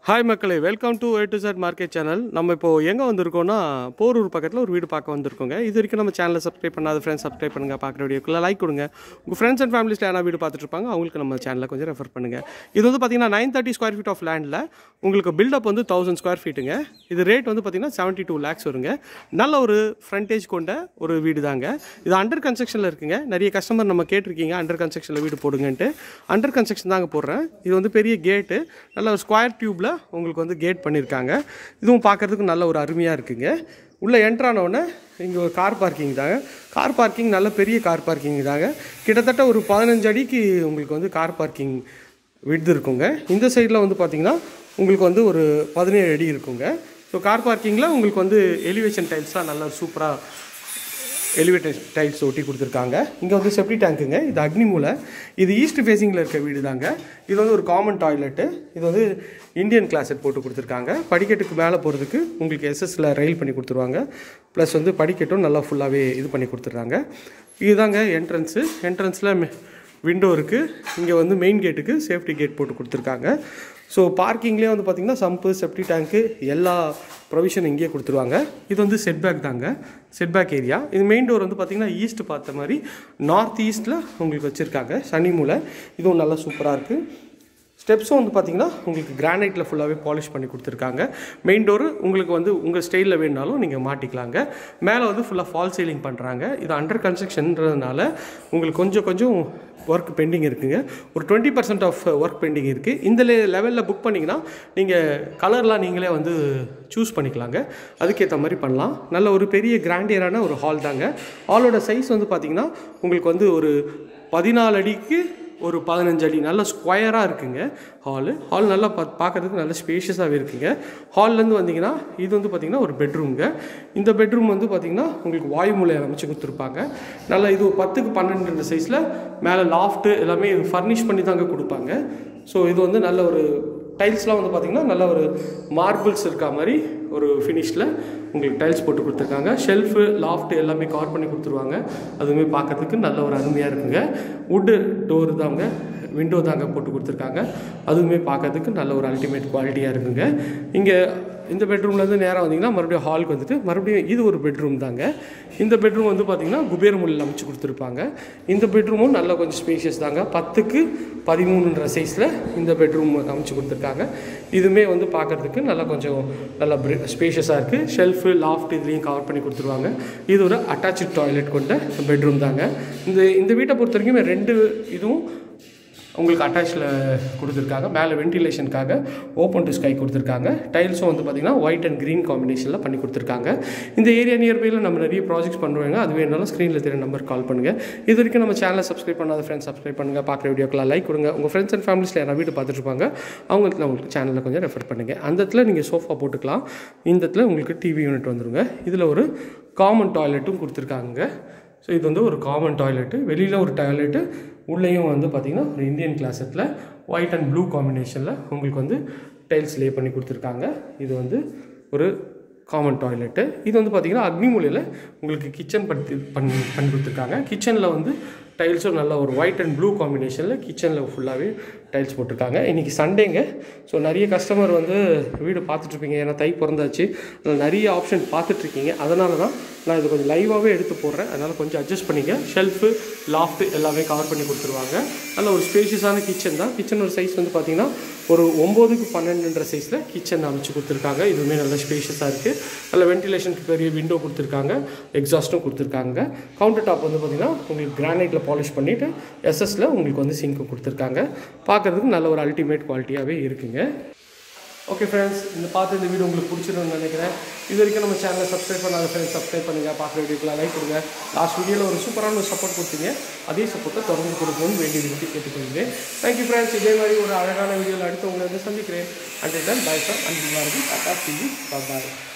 Hi மக்களே, welcome to A to Z market channel. நம்ம இப்போ எங்கே வந்திருக்கோம்னா போரூர் பக்கத்தில் ஒரு வீடு பார்க்க வந்திருக்கோங்க. இது வரைக்கும் நம்ம சேனலை சப்ஸ்கிரைப் பண்ணாத ஃப்ரெண்ட்ஸ் சப்ஸ்கிரைப் பண்ணுங்கள். பார்க்குற வீடியோக்குள்ள லைக் கொடுங்க. உங்கள் ஃப்ரெண்ட்ஸ் அண்ட் ஃபேமிலிஸில் யாரா வீடு பார்த்துட்டு இருப்பாங்க அவங்களுக்கு நம்ம சேனலை கொஞ்சம் ரெஃபர் பண்ணுங்கள். இது வந்து பார்த்தீங்கன்னா 930 ஸ்கொயர் ஃபீட் ஆஃப் லேண்டில் உங்களுக்கு பில்டப் வந்து 1000 ஸ்கொயர் ஃபீட்டுங்க. இது ரேட் வந்து பார்த்தீங்கன்னா 72 lakhs வருங்க. நல்ல ஒரு ஃப்ரண்டேஜ் கொண்ட ஒரு வீடு தாங்க. இது அண்டர் கன்ஸ்ட்ரக்ஷனில் இருக்குங்க. நிறைய கஸ்டமர் நம்ம கேட்டிருக்கீங்க அண்டர் கன்ஸ்ட்ரக்ஷனில் வீடு போடுங்கன்ட்டு. அண்டர் கன்ஸ்ட்ரக்ஷன் தாங்க போடுறேன். இது வந்து பெரிய கேட்டு, நல்ல ஒரு ஸ்கொயர் டியூப்பில் உங்களுக்கு வந்து கேட் பண்ணியிருக்காங்க. இதுவும் பார்க்குறதுக்கு நல்ல ஒரு அருமையாக இருக்குங்க. உள்ளே என்ட்ரானோடனே இங்கே ஒரு கார் பார்க்கிங் தாங்க. கார் பார்க்கிங் நல்ல பெரிய கார் பார்க்கிங் தாங்க. கிட்டத்தட்ட ஒரு 15 அடிக்கு உங்களுக்கு வந்து கார் பார்க்கிங் விட்து இருக்குங்க. இந்த சைடில் வந்து பார்த்திங்கன்னா உங்களுக்கு வந்து ஒரு 17 அடி இருக்குங்க. ஸோ கார் பார்க்கிங்கில் உங்களுக்கு வந்து எலிவேஷன் டைல்ஸ்லாம் நல்லா சூப்பராக எலிவேட்டர் டைல்ஸ் ஒட்டி கொடுத்துருக்காங்க. இங்கே வந்து செப்டி டேங்க்குங்க. இது அக்னி மூலை. இது ஈஸ்ட் ஃபேஸிங்கில் இருக்க வீடு தாங்க. இது வந்து ஒரு காமன் டாய்லெட்டு. இது வந்து இந்தியன் கிளாஸட் போட்டு கொடுத்துருக்காங்க. படிக்கட்டுக்கு மேலே போகிறதுக்கு உங்களுக்கு எஸ்எஸ்சில் ரயில் பண்ணி கொடுத்துருவாங்க. ப்ளஸ் வந்து படிக்கட்டும் நல்லா ஃபுல்லாகவே இது பண்ணி கொடுத்துட்றாங்க. இதுதாங்க என்ட்ரன்ஸு. என்ட்ரன்ஸில் விண்டோ இருக்குது. இங்கே வந்து மெயின் கேட்டுக்கு சேஃப்டி கேட் போட்டு கொடுத்துருக்காங்க. ஸோ பார்க்கிங்லேயே வந்து பார்த்திங்கன்னா சம்பு செப்டி டேங்க்கு எல்லா ப்ரொவிஷன் இங்கேயே கொடுத்துருவாங்க. இது வந்து செட்பேக் தாங்க, செட்பேக் ஏரியா. இது மெயின் டோர் வந்து பார்த்திங்கன்னா ஈஸ்ட் பார்த்த மாதிரி நார்த் ஈஸ்ட்டில் உங்களுக்கு வச்சுருக்காங்க. சனி மூலை. இதுவும் நல்லா சூப்பராக இருக்குது. ஸ்டெப்ஸும் வந்து பார்த்திங்கன்னா உங்களுக்கு கிரானைட்டில் ஃபுல்லாகவே பாலிஷ் பண்ணி கொடுத்துருக்காங்க. மெயின் டோரு உங்களுக்கு வந்து உங்கள் ஸ்டைலில் வேணுனாலும் நீங்கள் மாட்டிக்கலாங்க. மேலே வந்து ஃபுல்லாக ஃபால் சீலிங் பண்ணுறாங்க. இது அண்டர் கன்ஸ்ட்ரக்ஷன்றதுனால உங்களுக்கு கொஞ்சம் ஒர்க் பெண்டிங் இருக்குங்க. ஒரு 20% ஆஃப் ஒர்க் பெண்டிங் இருக்குது. இந்த லெவலில் புக் பண்ணிங்கன்னா நீங்கள் கலர்லாம் நீங்களே வந்து சூஸ் பண்ணிக்கலாங்க. அதுக்கேற்ற மாதிரி பண்ணலாம். நல்ல ஒரு பெரிய கிராண்டியரான ஒரு ஹால் தாங்க. ஹாலோட சைஸ் வந்து பார்த்திங்கன்னா உங்களுக்கு வந்து ஒரு 14 அடிக்கு ஒரு 15 அடி நல்ல ஸ்கொயராக இருக்குங்க. ஹால் நல்லா பார்க்குறதுக்கு நல்ல ஸ்பேஷியஸாகவே இருக்குங்க. ஹால்லேருந்து வந்தீங்கன்னா இது வந்து பார்த்திங்கன்னா ஒரு பெட்ரூம்ங்க. இந்த பெட்ரூம் வந்து பார்த்திங்கன்னா உங்களுக்கு வாயு மூலையை அமைச்சு கொடுத்துருப்பாங்க. நல்லா இது 10க்கு 12 சைஸில் மேலே லாஃப்ட்டு எல்லாமே ஃபர்னிஷ் பண்ணி தாங்க கொடுப்பாங்க. ஸோ இது வந்து நல்ல ஒரு டைல்ஸ்லாம் வந்து பார்த்திங்கன்னா நல்ல ஒரு மார்பிள்ஸ் இருக்கா மாதிரி ஒரு ஃபினிஷில் உங்களுக்கு டைல்ஸ் போட்டு கொடுத்துருக்காங்க. ஷெல்ஃபு லாஃப்ட்டு எல்லாமே கவர் பண்ணி கொடுத்துருவாங்க. அதுவுமே பார்க்குறதுக்கு நல்ல ஒரு அருமையாக இருக்குங்க. வுட்டு டோர் தாங்க, விண்டோ தாங்க போட்டு கொடுத்துருக்காங்க. அதுவுமே பார்க்கறதுக்கு நல்ல ஒரு அல்டிமேட் குவாலிட்டியாக இருக்குங்க. இங்கே இந்த பெட்ரூம்லேருந்து நேராக வந்தீங்கன்னா மறுபடியும் ஹாலுக்கு வந்துட்டு மறுபடியும் இது ஒரு பெட்ரூம் தாங்க. இந்த பெட்ரூம் வந்து பார்த்திங்கன்னா குபேர மூலையில் அமைச்சு கொடுத்துருப்பாங்க. இந்த பெட்ரூமும் நல்லா கொஞ்சம் ஸ்பேஷியஸ் தாங்க. 10க்கு 13 சைஸில் இந்த பெட்ரூம் அமைச்சு கொடுத்துருக்காங்க. இதுவுமே வந்து பார்க்குறதுக்கு நல்லா கொஞ்சம் நல்லா ஸ்பேஷியஸாக இருக்குது. ஷெல்ஃபு லாஃப்ட் இதுலேயும் கவர் பண்ணி கொடுத்துருவாங்க. இது ஒரு அட்டாச்சு டாய்லெட் கொண்ட பெட்ரூம் தாங்க. இந்த வீட்டை பொறுத்த வரைக்கும் 2 இதுவும் உங்களுக்கு அட்டாச்சில் கொடுத்துருக்காங்க. மேலே வென்டிலேஷனுக்காக ஓப்பன் டு ஸ்கை கொடுத்துருக்காங்க. டைல்ஸும் வந்து பார்த்திங்கன்னா ஒயிட் அண்ட் க்ரீன் காம்பினேஷனில் பண்ணி கொடுத்துருக்காங்க. இந்த ஏரியா நியர்பையில் நம்ம நிறைய ப்ராஜெக்ட்ஸ் பண்ணுவாங்க. அது வேணாலும் ஸ்க்ரீனில் தெரிய நம்பர் கால் பண்ணுங்கள். இது வரைக்கும் நம்ம சேனலை சப்ஸ்கிரைப் பண்ணாத ஃப்ரெண்ட்ஸ் சப்ஸ்கிரைப் பண்ணுங்கள். பார்க்குற வீடியோக்கெல்லாம் லைக் கொடுங்க. உங்கள் ஃப்ரெண்ட்ஸ் அண்ட் ஃபேமிலிஸில் யாராவது வீடு பார்த்துட்ருப்பாங்க அவங்களுக்கு உங்களுக்கு சேனலில் கொஞ்சம் ரெஃபர் பண்ணுங்கள். அந்த இடத்துல நீங்கள் சோஃபா போட்டுக்கலாம். இந்த இடத்துல உங்களுக்கு டிவி யூனிட் வந்துடுங்க. இதில் ஒரு காமன் டாய்லெட்டும் கொடுத்துருக்காங்க. ஸோ இது வந்து ஒரு காமன் டாய்லெட்டு. வெளியில் ஒரு டாய்லெட்டு, உள்ளேயும் வந்து பார்த்திங்கன்னா ஒரு இந்தியன் கிளாஸட்டில் ஒயிட் அண்ட் ப்ளூ காம்பினேஷனில் உங்களுக்கு வந்து டைல்ஸ் லே பண்ணி கொடுத்துருக்காங்க. இது வந்து ஒரு காமன் டாய்லெட்டு. இது வந்து பார்த்திங்கன்னா அக்னி மூலையில் உங்களுக்கு கிச்சன் பண்ணி கொடுத்துருக்காங்க. கிச்சனில் வந்து டைல்ஸும் நல்லா ஒரு ஒயிட் அண்ட் ப்ளூ காம்பினேஷனில் கிச்சனில் ஃபுல்லாகவே டைல்ஸ் போட்டிருக்காங்க. இன்றைக்கி சண்டேங்க. ஸோ நிறைய கஸ்டமர் வந்து வீடு பார்த்துட்ருப்பீங்க. ஏன்னா தை பிறந்தாச்சு, அதில் நிறைய ஆப்ஷன் பார்த்துட்ருக்கீங்க. அதனால தான் நான் இது கொஞ்சம் லைவாகவே எடுத்து போடுறேன். அதனால் கொஞ்சம் அட்ஜஸ்ட் பண்ணிங்க. ஷெல்ஃபு லாஃப்ட்டு எல்லாமே கவர் பண்ணி கொடுத்துருவாங்க. நல்ல ஒரு ஸ்பேஷியஸான கிச்சன் தான். கிச்சனோட சைஸ் வந்து பார்த்திங்கன்னா ஒரு 9க்கு 12 சைஸில் கிச்சன் அமைச்சு கொடுத்துருக்காங்க. இதுவுமே நல்ல ஸ்பேஷியஸாக இருக்குது. நல்ல வென்டிலேஷனுக்கு பெரிய விண்டோ கொடுத்துருக்காங்க. எக்ஸாஸ்ட்டும் கொடுத்துருக்காங்க. கவுண்டர் டாப் வந்து பார்த்திங்கன்னா உங்களுக்கு கிரானைட்டில் பாலிஷ் பண்ணிவிட்டு எஸ்எஸ்சில் உங்களுக்கு வந்து சிங்க்கு கொடுத்துருக்காங்க. பார்க்குறதுக்கு நல்ல ஒரு அல்டிமேட் குவாலிட்டியாகவே இருக்குங்க. ஓகே ஃப்ரெண்ட்ஸ், இந்த வீடியோ உங்களுக்கு பிடிச்சிருன்னு நினைக்கிறேன். இது வரைக்கும் நம்ம சேனலை சப்ஸ்கிரைப் பண்ணாத ஃப்ரெண்ட்ஸ் சப்ஸ்கிரைப் பண்ணுங்கள். பார்க்குற வீடியோக்கெலாம் லைக் கொடுங்க. லாஸ்ட் வீடியோவில் ஒரு சூப்பரான ஒரு சப்போர்ட் கொடுத்தீங்க. அதே சப்போர்ட்டை தொடர்ந்து கொடுக்கணும்னு வேண்டிய விரும்பி கேட்டுக்கொள்கிறேன். Thank you friends. இதே மாதிரி ஒரு அழகான வீடியோவில் அடுத்து உங்களை வந்து சந்திக்கிறேன். And then bye from and bye.